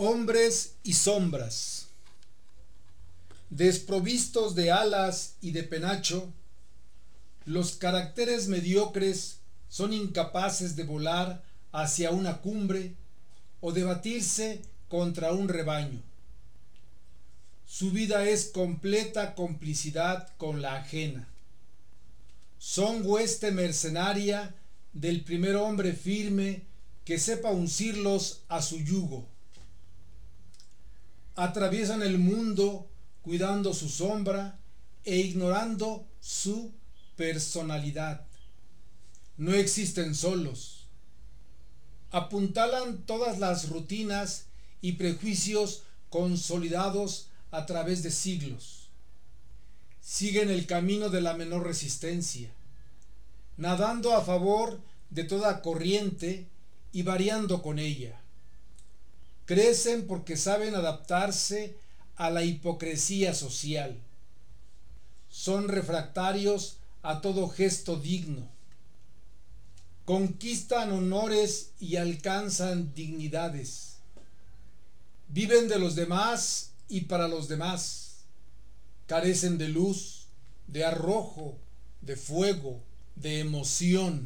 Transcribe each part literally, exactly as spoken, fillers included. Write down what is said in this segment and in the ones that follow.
Hombres y sombras. Desprovistos de alas y de penacho, los caracteres mediocres son incapaces de volar hacia una cumbre o de batirse contra un rebaño. Su vida es completa complicidad con la ajena. Son hueste mercenaria del primer hombre firme que sepa uncirlos a su yugo. Atraviesan el mundo cuidando su sombra e ignorando su personalidad. No existen solos. Apuntalan todas las rutinas y prejuicios consolidados a través de siglos. Siguen el camino de la menor resistencia, nadando a favor de toda corriente y variando con ella. Crecen porque saben adaptarse a la hipocresía social. Son refractarios a todo gesto digno. Conquistan honores y alcanzan dignidades. Viven de los demás y para los demás. Carecen de luz, de arrojo, de fuego, de emoción.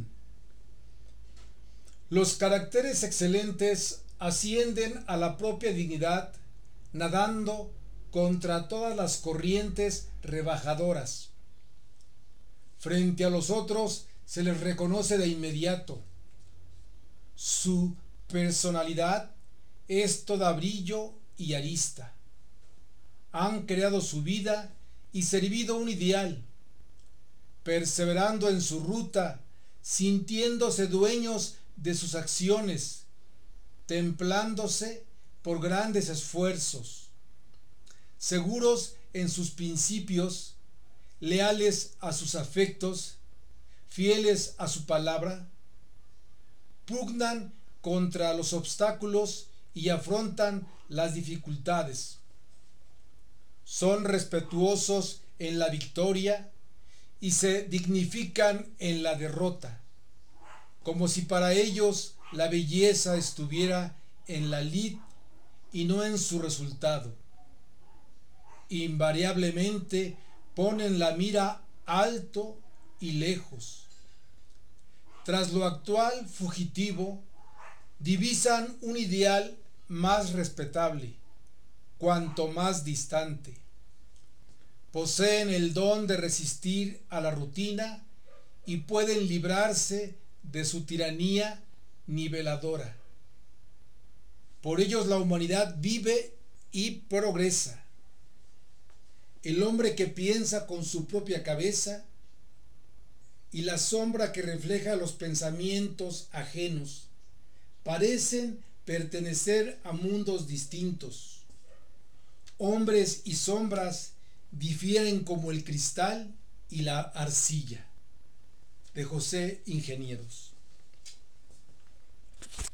Los caracteres excelentes ascienden a la propia dignidad, nadando contra todas las corrientes rebajadoras. Frente a los otros se les reconoce de inmediato. Su personalidad es toda brillo y arista. Han creado su vida y servido un ideal, perseverando en su ruta, sintiéndose dueños de sus acciones, templándose por grandes esfuerzos, seguros en sus principios, leales a sus afectos, fieles a su palabra, pugnan contra los obstáculos y afrontan las dificultades. Son respetuosos en la victoria y se dignifican en la derrota, como si para ellos la belleza estuviera en la lid y no en su resultado. Invariablemente ponen la mira alto y lejos. Tras lo actual fugitivo, divisan un ideal más respetable, cuanto más distante. Poseen el don de resistir a la rutina y pueden librarse de su tiranía niveladora. Por ellos la humanidad vive y progresa. El hombre que piensa con su propia cabeza y la sombra que refleja los pensamientos ajenos parecen pertenecer a mundos distintos. Hombres y sombras difieren como el cristal y la arcilla. De José Ingenieros.